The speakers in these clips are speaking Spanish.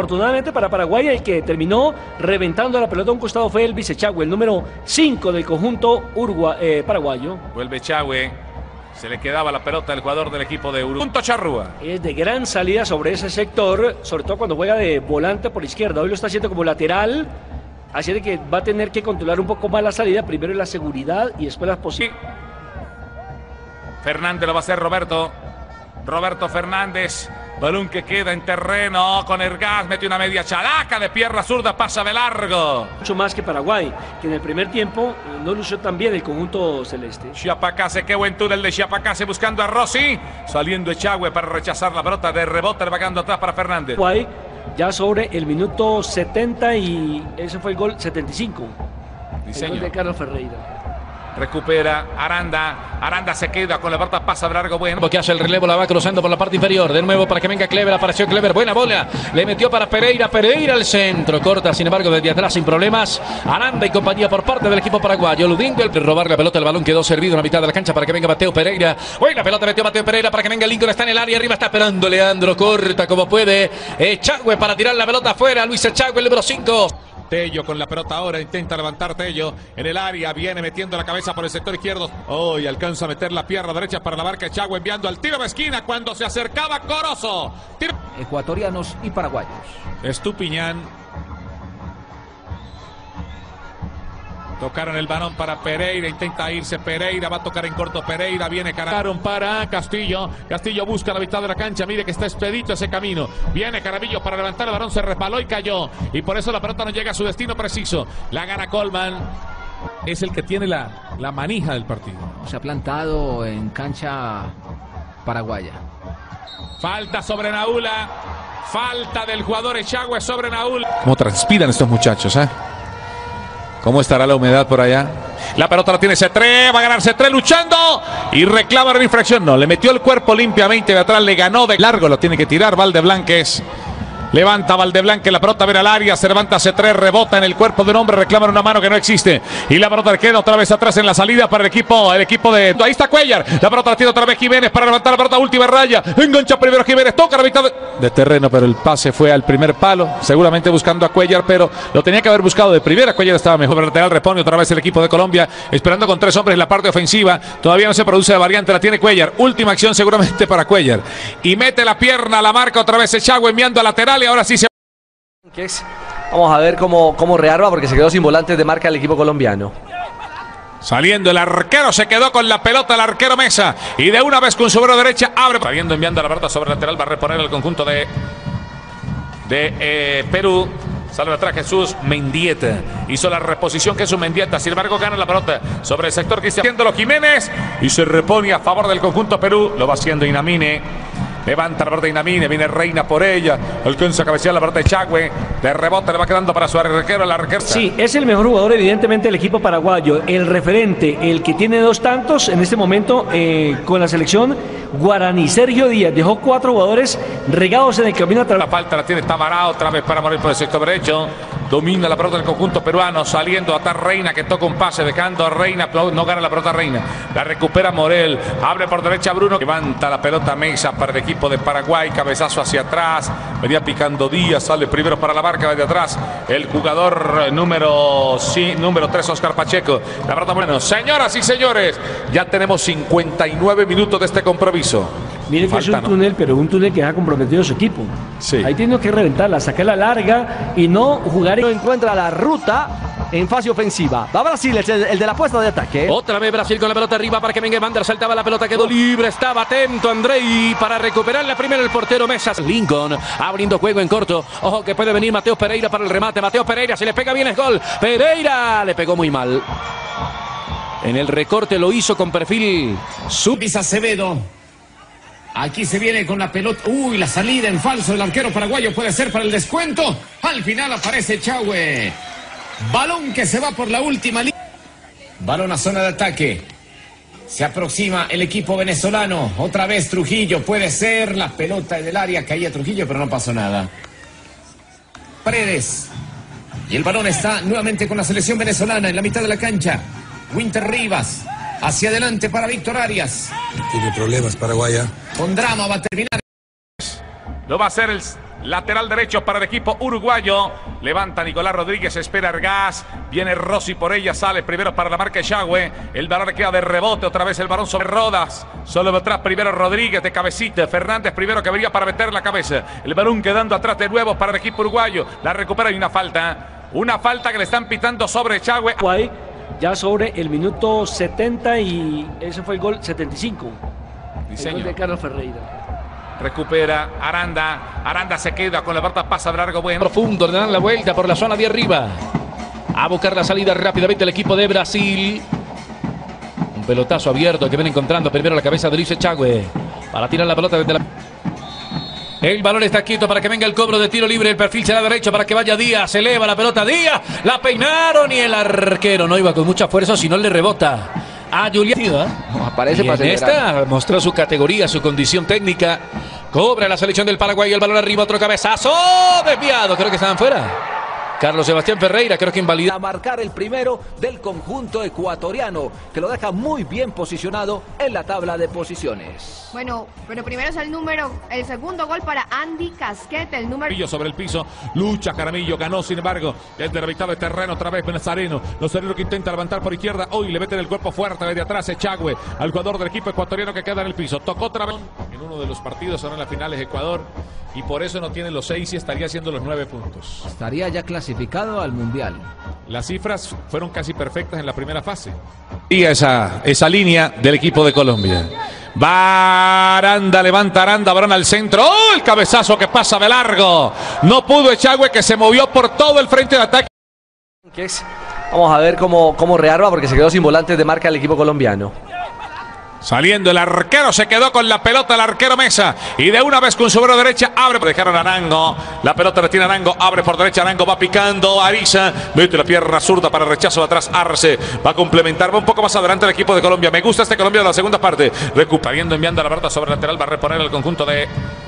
Afortunadamente para Paraguay, el que terminó reventando la pelota a un costado fue el Echagüe, el número 5 del conjunto paraguayo. Vuelve Echagüe, se le quedaba la pelota al jugador del equipo de Uruguay. Punto Charrúa. Es de gran salida sobre ese sector, sobre todo cuando juega de volante por izquierda. Hoy lo está haciendo como lateral, así de que va a tener que controlar un poco más la salida. Primero la seguridad y después las posibilidades. Fernández lo va a hacer Roberto Fernández. Balón que queda en terreno con Ergaz, mete una media chalaca de pierna zurda, pasa de largo. Mucho más que Paraguay, que en el primer tiempo no lució tan bien el conjunto celeste. Chiapacase, qué buen túnel de Chiapacase buscando a Rossi. Saliendo Echagüe para rechazar la pelota de rebote, vagando atrás para Fernández. Paraguay ya sobre el minuto 70 y ese fue el gol 75. El gol de Carlos Ferreira. Recupera Aranda se queda con la pelota, pasa de largo, bueno. Porque hace el relevo, la va cruzando por la parte inferior. De nuevo para que venga Clever, apareció Clever, buena bola. Le metió para Pereira al centro. Corta, sin embargo, desde atrás sin problemas. Aranda y compañía por parte del equipo paraguayo. Ludingo, el robar la pelota, el balón quedó servido en la mitad de la cancha para que venga Mateo Pereira. Buena pelota, metió Mateo Pereira para que venga Lincoln, está en el área, arriba está esperando Leandro, corta como puede. Echagüe para tirar la pelota afuera, Luis Echagüe, el número 5. Tello con la pelota ahora, intenta levantar Tello en el área, viene metiendo la cabeza por el sector izquierdo. Hoy alcanza a meter la pierna derecha para la marca Echagüe, enviando al tiro de esquina cuando se acercaba Corozo. Ecuatorianos y paraguayos. Estupiñán. Tocaron el balón para Pereira, intenta irse Pereira, va a tocar en corto Pereira, viene Carabillo para Castillo, Castillo busca la mitad de la cancha, mire que está expedito ese camino, viene Carabillo para levantar el balón, se resbaló y cayó, y por eso la pelota no llega a su destino preciso, la gana Colman, es el que tiene la manija del partido. Se ha plantado en cancha paraguaya. Falta sobre Naula, falta del jugador Echagüe sobre Naula. ¿Cómo transpiran estos muchachos, ¿Cómo estará la humedad por allá? La pelota la tiene C3, va a ganar C3 luchando y reclama la infracción. No, le metió el cuerpo limpiamente de atrás, le ganó de largo, lo tiene que tirar Valdeblanques. Levanta Valdeblanque, la pelota viene al área, se levanta C3, rebota en el cuerpo de un hombre, reclama una mano que no existe. Y la pelota queda otra vez atrás en la salida para el equipo de... Ahí está Cuellar, la pelota la tiene otra vez Jiménez para levantar la pelota, última raya. Engancha primero Jiménez, toca la mitad de terreno, pero el pase fue al primer palo, seguramente buscando a Cuellar, pero lo tenía que haber buscado de primera. Cuellar estaba mejor, el lateral responde otra vez el equipo de Colombia, esperando con 3 hombres en la parte ofensiva. Todavía no se produce la variante, la tiene Cuellar. Última acción seguramente para Cuellar. Y mete la pierna, la marca otra vez Echagüe enviando a lateral y ahora sí se... Vamos a ver cómo rearma porque se quedó sin volantes de marca el equipo colombiano. Saliendo el arquero, se quedó con la pelota el arquero Mesa y de una vez con su mano derecha abre, saliendo enviando la pelota sobre el lateral, va a reponer el conjunto de Perú. Sale atrás Jesús Mendieta. Hizo la reposición Jesús Mendieta. Sin embargo, gana la pelota sobre el sector que está haciéndolo Jiménez. Y se repone a favor del conjunto Perú. Lo va haciendo Inamine. Levanta la pelota Inamine. Viene Reina por ella. Alcanza a cabecear la pelota de Echagüe. De rebote le va quedando para su arquero. La arquera. Sí, es el mejor jugador, evidentemente, del equipo paraguayo. El referente, el que tiene 2 tantos en este momento con la selección Guaraní. Sergio Díaz dejó 4 jugadores regados en el camino. La falta la tiene Tabará otra vez para morir por el sector derecho. Domina la pelota del conjunto peruano, saliendo hasta Reina que toca un pase, dejando a Reina, no gana la pelota Reina. La recupera Morel, abre por derecha Bruno, levanta la pelota Mesa para el equipo de Paraguay, cabezazo hacia atrás, venía picando Díaz, sale primero para la marca desde atrás, el jugador número 3, Oscar Pacheco. La pelota bueno, señoras y señores, ya tenemos 59 minutos de este compromiso. Miren que es un túnel, pero un túnel que ha comprometido a su equipo. Sí. Ahí tiene que reventarla, sacarla larga y no jugar. No encuentra la ruta en fase ofensiva. Va Brasil, el de la puesta de ataque. Otra vez Brasil con la pelota arriba para que venga Vander. Saltaba la pelota, quedó libre. Estaba atento Andrei para recuperar la primera el portero Mesas. Lincoln abriendo juego en corto. Ojo que puede venir Mateo Pereira para el remate. Mateo Pereira, se le pega bien el gol. Pereira le pegó muy mal. En el recorte lo hizo con perfil. Luis Acevedo. Aquí se viene con la pelota. Uy, la salida en falso del arquero paraguayo puede ser para el descuento. Al final aparece Echagüe. Balón que se va por la última línea. Balón a zona de ataque. Se aproxima el equipo venezolano. Otra vez Trujillo. Puede ser la pelota en el área. Caía Trujillo, pero no pasó nada. Paredes. Y el balón está nuevamente con la selección venezolana en la mitad de la cancha. Winter Rivas. Hacia adelante para Víctor Arias. Tiene problemas Paraguaya. Con drama va a terminar. Lo va a hacer el lateral derecho para el equipo uruguayo. Levanta Nicolás Rodríguez, espera Ergás. Viene Rossi por ella, sale primero para la marca Echagüe. El balón queda de rebote, otra vez el balón sobre Rodas. Solo atrás primero Rodríguez de cabecita. Fernández primero que venía para meter la cabeza. El balón quedando atrás de nuevo para el equipo uruguayo. La recupera y una falta. Una falta que le están pitando sobre Echagüe. Ya sobre el minuto 70 y ese fue el gol 75. El gol de Carlos Ferreira. Recupera Aranda. Aranda se queda con la pelota, pasa de largo. Bueno. Profundo, le dan la vuelta por la zona de arriba. A buscar la salida rápidamente el equipo de Brasil. Un pelotazo abierto que viene encontrando primero la cabeza de Luis Echagüe. Para tirar la pelota desde la... El balón está quieto para que venga el cobro de tiro libre. El perfil será derecho para que vaya Díaz. Se eleva la pelota Díaz. La peinaron y el arquero no iba con mucha fuerza, sino le rebota a Julián. No, aparece para esta mostró su categoría, su condición técnica. Cobra la selección del Paraguay. El balón arriba, otro cabezazo. Desviado, creo que estaban fuera. Carlos Sebastián Ferreira, creo que invalida. A marcar el primero del conjunto ecuatoriano, que lo deja muy bien posicionado en la tabla de posiciones. Bueno, pero primero es el segundo gol para Andy Casquet, el número... Sobre el piso, lucha Jaramillo, ganó sin embargo, desde la mitad de terreno otra vez Nazareno. Nazareno que intenta levantar por izquierda, hoy le meten el cuerpo fuerte desde atrás Echagüe, al jugador del equipo ecuatoriano que queda en el piso. Tocó otra vez en uno de los partidos, ahora en las finales Ecuador, y por eso no tiene los 6 y estaría haciendo los 9 puntos. Estaría ya clasificado al Mundial. Las cifras fueron casi perfectas en la primera fase. Y esa línea del equipo de Colombia. Va Aranda, levanta Aranda, balón al centro. ¡Oh! El cabezazo que pasa de largo. No pudo Echagüe, que se movió por todo el frente de ataque. Vamos a ver cómo rearma porque se quedó sin volantes de marca el equipo colombiano. Saliendo el arquero, se quedó con la pelota el arquero Mesa. Y de una vez con su mano derecha abre. Dejaron a Arango. La pelota la tiene Arango. Abre por derecha. Arango va picando. Ariza mete la pierna zurda para el rechazo de atrás. Arce va a complementar. Va un poco más adelante el equipo de Colombia. Me gusta este Colombia de la segunda parte. Recuperando, enviando la pelota sobre el lateral. Va a reponer el conjunto de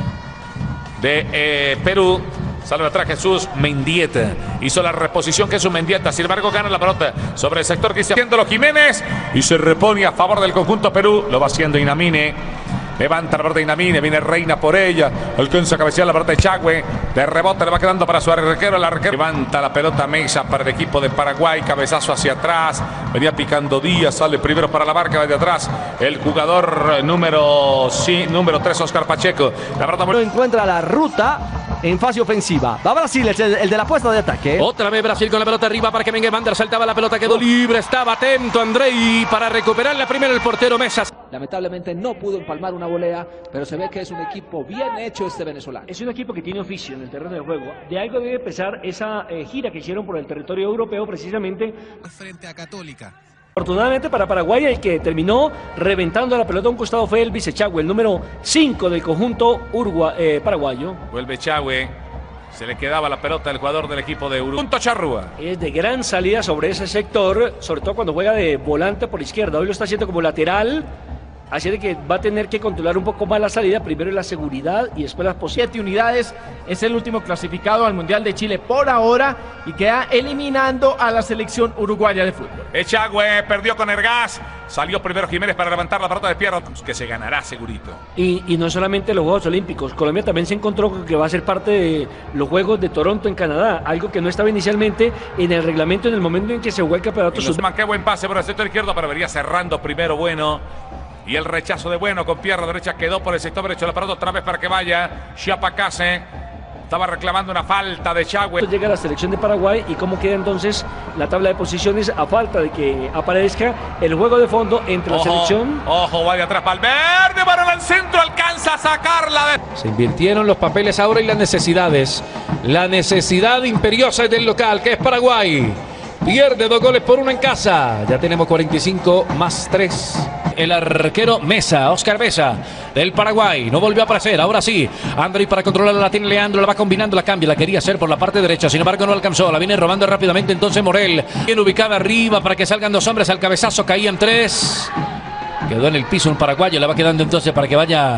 Perú. Sale atrás Jesús Mendieta. Hizo la reposición Jesús Mendieta. Sin embargo, gana la pelota sobre el sector que está haciéndolo Jiménez. Y se repone a favor del conjunto Perú. Lo va haciendo Inamine. Levanta la pelota Inamine. Viene Reina por ella. Alcanza a cabecear la pelota de Echagüe. De rebote le va quedando para su arquero. El arquero levanta la pelota Mesa para el equipo de Paraguay. Cabezazo hacia atrás. Venía picando Díaz. Sale primero para la marca de atrás. El jugador número 3, Oscar Pacheco. La pelota no encuentra la ruta en fase ofensiva. Va Brasil, el de la puesta de ataque. Otra vez Brasil con la pelota arriba para que venga Mander. Saltaba la pelota, quedó libre. Estaba atento Andrei para recuperarla primero el portero Mesa. Lamentablemente no pudo empalmar una volea, pero se ve que es un equipo bien hecho este venezolano. Es un equipo que tiene oficio en el terreno de juego. De algo debe pesar esa gira que hicieron por el territorio europeo precisamente frente a Católica. Afortunadamente para Paraguay, el que terminó reventando la pelota a un costado fue Elvis Echagüe, el número 5 del conjunto paraguayo. Vuelve Echagüe, se le quedaba la pelota al jugador del equipo de Uruguay. Punto Charrúa. Es de gran salida sobre ese sector, sobre todo cuando juega de volante por izquierda. Hoy lo está haciendo como lateral, así de que va a tener que controlar un poco más la salida. Primero la seguridad y después las posibilidades. 7 unidades, es el último clasificado al Mundial de Chile por ahora y queda eliminando a la selección uruguaya de fútbol. Echagüe perdió con Ergás, salió primero Jiménez para levantar la pelota de Pierro, que se ganará segurito. Y no solamente los Juegos Olímpicos, Colombia también se encontró con que va a ser parte de los Juegos de Toronto en Canadá, algo que no estaba inicialmente en el reglamento en el momento en que se jugó el campeonato. Qué buen pase por el sector izquierdo, pero vería cerrando primero Bueno. Y el rechazo de Bueno con pierna derecha quedó por el sector derecho. La pelota otra vez para que vaya Chiapacase. Estaba reclamando una falta de Echagüe. Llega la selección de Paraguay y cómo queda entonces la tabla de posiciones a falta de que aparezca el juego de fondo entre la selección. Ojo, va de atrás Valverde, balón al centro, alcanza a sacarla. Se invirtieron los papeles ahora y las necesidades. La necesidad imperiosa es del local, que es Paraguay. Pierde 2 goles por 1 en casa. Ya tenemos 45 más 3. El arquero Mesa, Oscar Mesa, del Paraguay. No volvió a aparecer, ahora sí. Andrei para controlarla, la tiene Leandro, la va combinando, la cambia, la quería hacer por la parte derecha, sin embargo no alcanzó, la viene robando rápidamente entonces Morel. Bien ubicada arriba para que salgan 2 hombres, al cabezazo caían 3. Quedó en el piso un paraguayo, la va quedando entonces para que vaya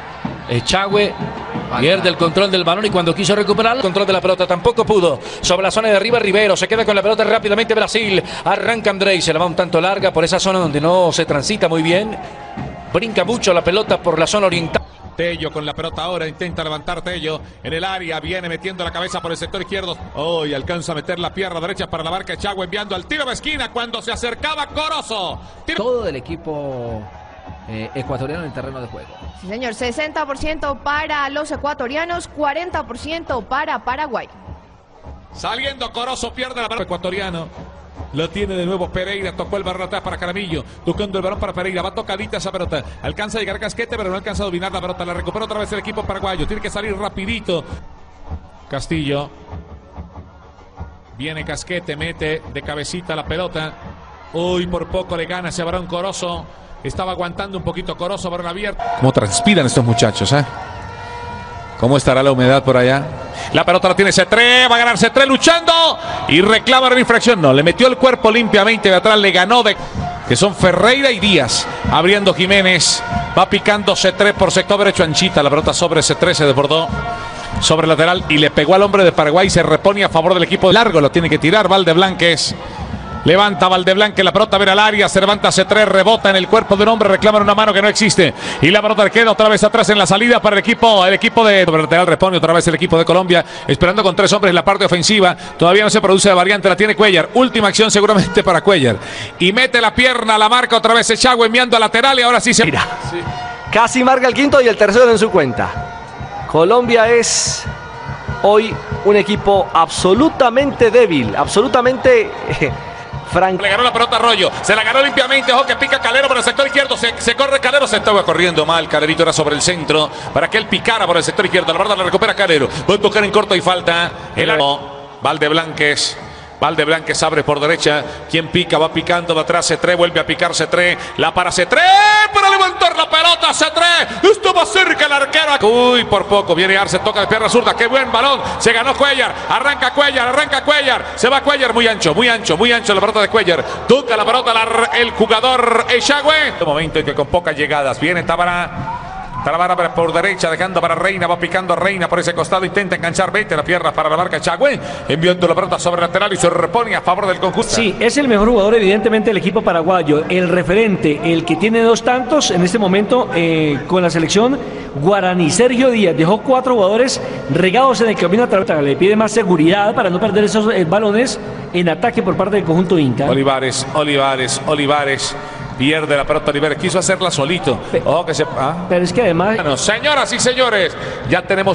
Echagüe. Pierde el control del balón y cuando quiso recuperar el control de la pelota tampoco pudo. Sobre la zona de arriba Rivero, se queda con la pelota rápidamente Brasil. Arranca Andrei, se la va un tanto larga por esa zona donde no se transita muy bien. Brinca mucho la pelota por la zona oriental. Tello con la pelota ahora, intenta levantar Tello en el área, viene metiendo la cabeza por el sector izquierdo. Hoy alcanza a meter la pierna derecha para la marca Echagüe, enviando al tiro de esquina cuando se acercaba Corozo. Todo el equipo ecuatoriano en terreno de juego. Sí, señor, 60% para los ecuatorianos, 40% para Paraguay. Saliendo Corozo, pierde la pelota ecuatoriano. Lo tiene de nuevo Pereira, tocó el balón atrás para Caramillo, tocando el balón para Pereira, va tocadita esa pelota, alcanza a llegar a Casquete, pero no alcanza a dominar la pelota, la recupera otra vez el equipo paraguayo, tiene que salir rapidito. Castillo, viene Casquete, mete de cabecita la pelota, uy, por poco le gana ese varón Corozo, estaba aguantando un poquito Corozo, balón abierto. ¿Cómo transpiran estos muchachos, ¿Cómo estará la humedad por allá? La pelota la tiene C3, va a ganar C3 luchando y reclama la infracción. No, le metió el cuerpo limpiamente de atrás, le ganó que son Ferreira y Díaz. Abriendo Jiménez, va picando C3 por sector derecho, anchita. La pelota sobre C3, se desbordó sobre el lateral y le pegó al hombre de Paraguay. Se repone a favor del equipo largo, lo tiene que tirar Valdeblanques. Levanta Valdeblanque, la pelota ver al área, se levanta C3, rebota en el cuerpo de un hombre, reclaman una mano que no existe. Y la pelota queda otra vez atrás en la salida para el equipo de lateral, responde otra vez el equipo de Colombia, esperando con 3 hombres en la parte ofensiva. Todavía no se produce la variante, la tiene Cuellar. Última acción seguramente para Cuellar. Y mete la pierna, la marca otra vez Echagüe enviando a lateral y ahora sí se... Mira, casi marca el quinto y el tercero en su cuenta. Colombia es hoy un equipo absolutamente débil, absolutamente... Le ganó la pelota a Arroyo, se la ganó limpiamente, ojo que pica Calero por el sector izquierdo, se corre Calero, se estaba corriendo mal, Calerito era sobre el centro, para que él picara por el sector izquierdo, la verdad la recupera Calero, va a tocar en corto y falta, el Valdeblanques abre por derecha, quien pica, va picando de atrás C3, vuelve a picar C3, la para C3, para levantar la pelota C3, estuvo cerca el arquero, uy, por poco, viene Arce, toca de pierna zurda, qué buen balón, se ganó Cuellar, arranca Cuellar, se va Cuellar, muy ancho la pelota de Cuellar, toca la pelota el jugador Echagüe, un momento en que con pocas llegadas, viene Tábara por derecha, dejando para Reina, va picando a Reina por ese costado, intenta enganchar, mete la pierna para la marca Echagüe, enviando la pelota sobre lateral y se repone a favor del conjunto. Sí, es el mejor jugador evidentemente del equipo paraguayo, el referente, el que tiene 2 tantos en este momento con la selección Guaraní. Sergio Díaz dejó 4 jugadores regados en el camino a través, le pide más seguridad para no perder esos balones en ataque por parte del conjunto Inca. Olivares. Pierde la pelota Olivares, quiso hacerla solito. Pero es que además... Bueno, señoras y señores, ya tenemos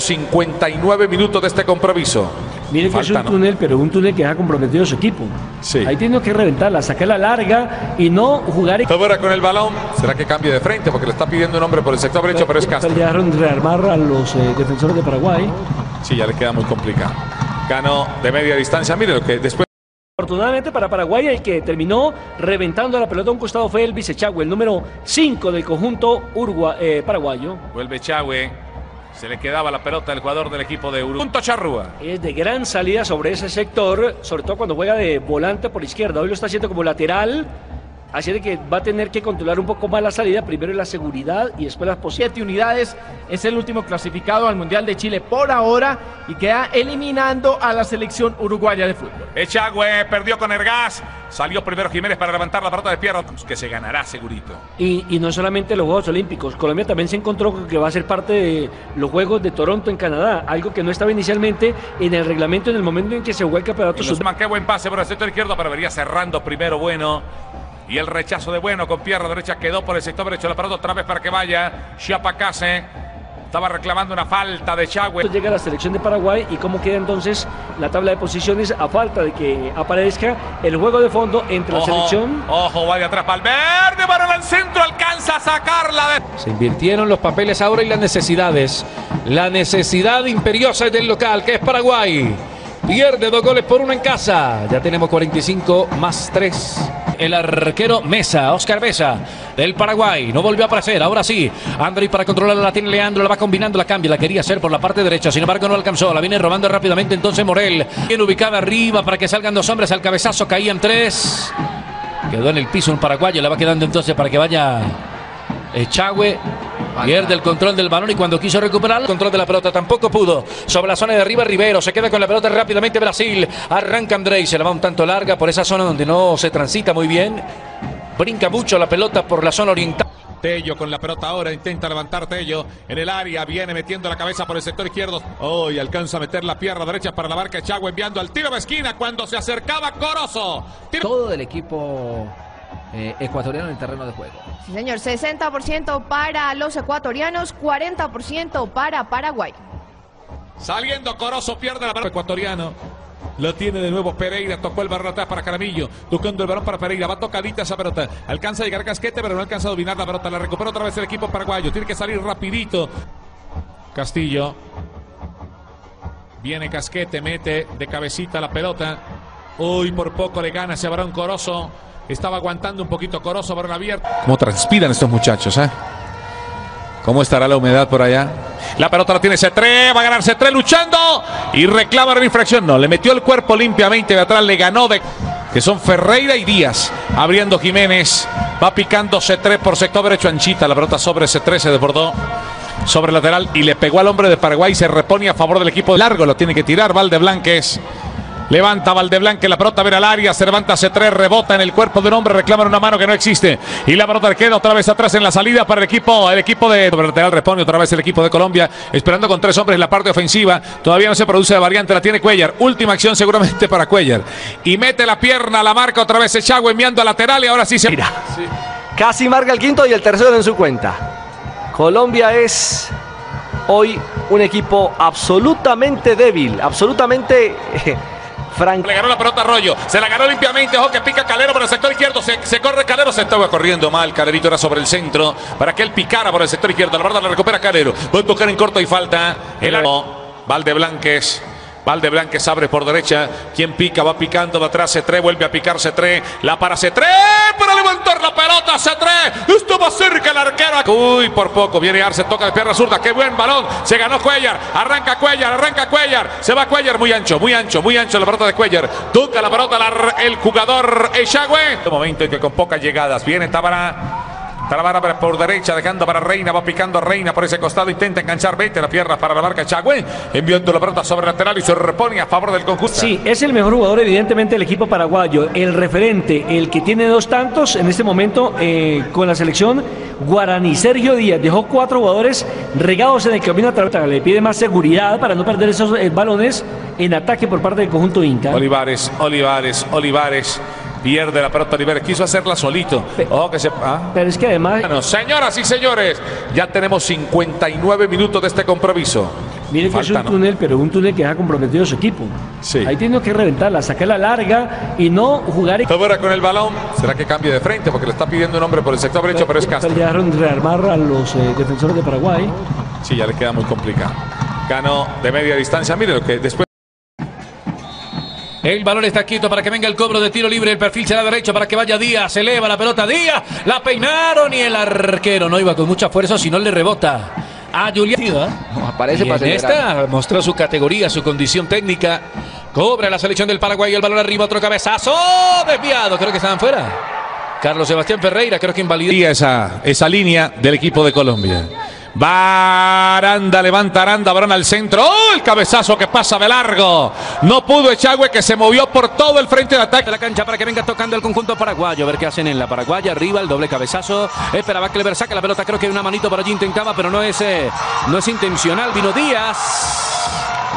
59 minutos de este compromiso. Mire que es un túnel, pero un túnel que ha comprometido a su equipo. Sí. Ahí tiene que reventarla, sacarla larga y no jugar... Ahora con el balón, ¿será que cambie de frente? Porque le está pidiendo un hombre por el sector derecho, pero es Castro. Le dejaron rearmar a los defensores de Paraguay. Sí, ya le queda muy complicado. Ganó de media distancia, mire lo que después... Afortunadamente para Paraguay, el que terminó reventando la pelota a un costado fue Elvis Echagüe, el número 5 del conjunto paraguayo. Vuelve Echagüe, se le quedaba la pelota al jugador del equipo de Uruguay. Punto Charrúa. Es de gran salida sobre ese sector, sobre todo cuando juega de volante por izquierda. Hoy lo está haciendo como lateral, así de que va a tener que controlar un poco más la salida. Primero la seguridad y después las posibilidades. 7 unidades, es el último clasificado al Mundial de Chile por ahora y queda eliminando a la selección uruguaya de fútbol. Echagüe perdió con Ergás, salió primero Jiménez para levantar la pelota de pierna, que se ganará segurito. Y no solamente los Juegos Olímpicos, Colombia también se encontró con que va a ser parte de los Juegos de Toronto en Canadá, algo que no estaba inicialmente en el reglamento en el momento en que se jugó el campeonato. Qué buen pase por el sector izquierdo, pero vería cerrando primero Bueno. Y el rechazo de Bueno con pierna derecha quedó por el sector derecho. La pelota otra vez para que vaya Chiapacase. Estaba reclamando una falta de Echagüe. Llega la selección de Paraguay y cómo queda entonces la tabla de posiciones a falta de que aparezca el juego de fondo entre la selección. Ojo, va de atrás Valverde, para el centro, alcanza a sacarla. Se invirtieron los papeles ahora y las necesidades. La necesidad imperiosa es del local, que es Paraguay. Pierde 2 goles por 1 en casa. Ya tenemos 45 más 3. El arquero Mesa, Oscar Mesa, del Paraguay. No volvió a aparecer, ahora sí. Andrés para controlarla, la tiene Leandro, la va combinando, la cambia, la quería hacer por la parte derecha, sin embargo no alcanzó, la viene robando rápidamente entonces Morel. Bien ubicada arriba para que salgan 2 hombres, al cabezazo caían 3. Quedó en el piso un paraguayo, la va quedando entonces para que vaya Echagüe. Pierde el control del balón y cuando quiso recuperar el control de la pelota tampoco pudo. Sobre la zona de arriba Rivero, se queda con la pelota rápidamente Brasil. Arranca Andrés, se la va un tanto larga por esa zona donde no se transita muy bien. Brinca mucho la pelota por la zona oriental. Tello con la pelota ahora, intenta levantar Tello en el área, viene metiendo la cabeza por el sector izquierdo. Hoy alcanza a meter la pierna derecha para la marca Echagüe, enviando al tiro de esquina cuando se acercaba Corozo. Todo el equipo ecuatoriano en el terreno de juego. Sí, señor, 60% para los ecuatorianos, 40% para Paraguay. Saliendo Corozo, pierde la pelota ecuatoriano. Lo tiene de nuevo Pereira, tocó el balón atrás para Caramillo, tocando el balón para Pereira, va tocadita esa pelota, alcanza a llegar a Casquete, pero no alcanza a dominar la pelota, la recupera otra vez el equipo paraguayo, tiene que salir rapidito. Castillo, viene Casquete, mete de cabecita la pelota, uy, por poco le gana ese varón Corozo, estaba aguantando un poquito Corozo, balón abierto. ¿Cómo transpiran estos muchachos, ¿Cómo estará la humedad por allá? La pelota la tiene C3, va a ganar C3 luchando y reclama la infracción. No, le metió el cuerpo limpiamente de atrás, le ganó que son Ferreira y Díaz. Abriendo Jiménez, va picando C3 por sector derecho, anchita. La pelota sobre C3, se desbordó sobre el lateral y le pegó al hombre de Paraguay. Se repone a favor del equipo largo, lo tiene que tirar Valdeblanques. Levanta Valdeblanque, la pelota ver al área, se levanta C3, rebota en el cuerpo de un hombre, reclaman una mano que no existe. Y la pelota queda otra vez atrás en la salida para el equipo de lateral, responde otra vez el equipo de Colombia, esperando con 3 hombres en la parte ofensiva. Todavía no se produce la variante, la tiene Cuellar. Última acción seguramente para Cuellar. Y mete la pierna, la marca otra vez Echagüe enviando a lateral y ahora sí se... Mira, casi marca el quinto y el tercero en su cuenta. Colombia es hoy un equipo absolutamente débil, absolutamente... Le ganó la pelota a Arroyo, se la ganó limpiamente, ojo que pica Calero por el sector izquierdo, se corre Calero, se estaba corriendo mal, Calerito era sobre el centro, para que él picara por el sector izquierdo, la verdad la recupera Calero, va a tocar en corto y falta, el Valdeblanques abre por derecha, quien pica, va picando de atrás C3, vuelve a picar C3, la para C3, para levantar la pelota C3, estuvo cerca el arquero, uy, por poco, viene Arce, toca de pierna zurda, qué buen balón, se ganó Cuellar, arranca Cuellar, se va Cuellar, muy ancho la pelota de Cuellar, toca la pelota el jugador Echagüe, un momento en que con pocas llegadas, viene Tábara por derecha, dejando para Reina, va picando a Reina por ese costado, intenta enganchar, vete la pierna para la marca Echagüe, enviando la pelota sobre lateral y se repone a favor del conjunto. Sí, es el mejor jugador evidentemente del equipo paraguayo, el referente, el que tiene 2 tantos en este momento con la selección Guaraní. Sergio Díaz dejó 4 jugadores regados en el camino a través, le pide más seguridad para no perder esos balones en ataque por parte del conjunto Inca. Olivares. Pierde la pelota Olivares, quiso hacerla solito. Pero es que además... Bueno, señoras y señores, ya tenemos 59 minutos de este compromiso. Mire que es un túnel, pero un túnel que ha comprometido a su equipo. Sí. Ahí tiene que reventarla, sacarla larga y no jugar... Ahora con el balón, ¿será que cambie de frente? Porque le está pidiendo un hombre por el sector derecho, pero es Castro. Ya dejaron rearmar a los defensores de Paraguay. Sí, ya le queda muy complicado. Ganó de media distancia, mire lo que después... El balón está quieto para que venga el cobro de tiro libre. El perfil será derecho para que vaya Díaz. Se eleva la pelota Díaz. La peinaron y el arquero no iba con mucha fuerza, sino le rebota a Julián. No, aparece y para en esta mostró su categoría, su condición técnica. Cobra la selección del Paraguay. El balón arriba, otro cabezazo. Desviado. Creo que estaban fuera. Carlos Sebastián Ferreira, creo que invalidó esa línea del equipo de Colombia. Va Aranda, levanta Aranda, balón al centro. ¡Oh! El cabezazo que pasa de largo. No pudo Echagüe, que se movió por todo el frente de ataque de la cancha para que venga tocando el conjunto paraguayo. A ver qué hacen en la Paraguaya. Arriba el doble cabezazo. Esperaba que Clever saque la pelota. Creo que hay una manito por allí intentaba, pero no es intencional. Vino Díaz.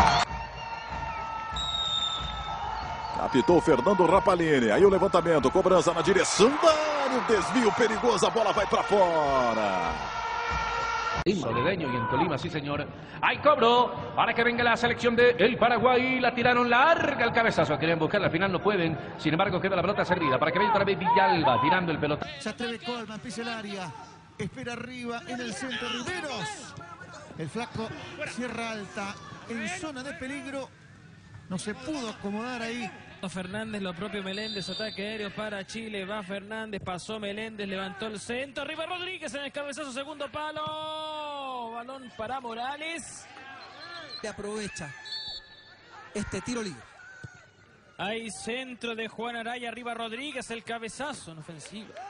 Apitou Fernando Rapalini. Aí o levantamento, cobrança na direção da área. Desvio perigoso, a bola vai para fora. Soledeño y en Tolima, sí señor. Hay cobro para que venga la selección de el Paraguay. La tiraron larga el cabezazo. Querían buscar, al final no pueden. Sin embargo, queda la pelota servida para que venga otra vez Villalba tirando el pelota. Se atreve Colman, pisa el área. Espera arriba en el centro Riveros. El flaco cierra alta en zona de peligro. No se pudo acomodar ahí. Fernández, lo propio Meléndez, ataque aéreo para Chile, va Fernández, pasó Meléndez, levantó el centro, arriba Rodríguez en el cabezazo, segundo palo, balón para Morales. Aprovecha este tiro libre. Hay centro de Juan Araya, arriba Rodríguez, el cabezazo en ofensiva.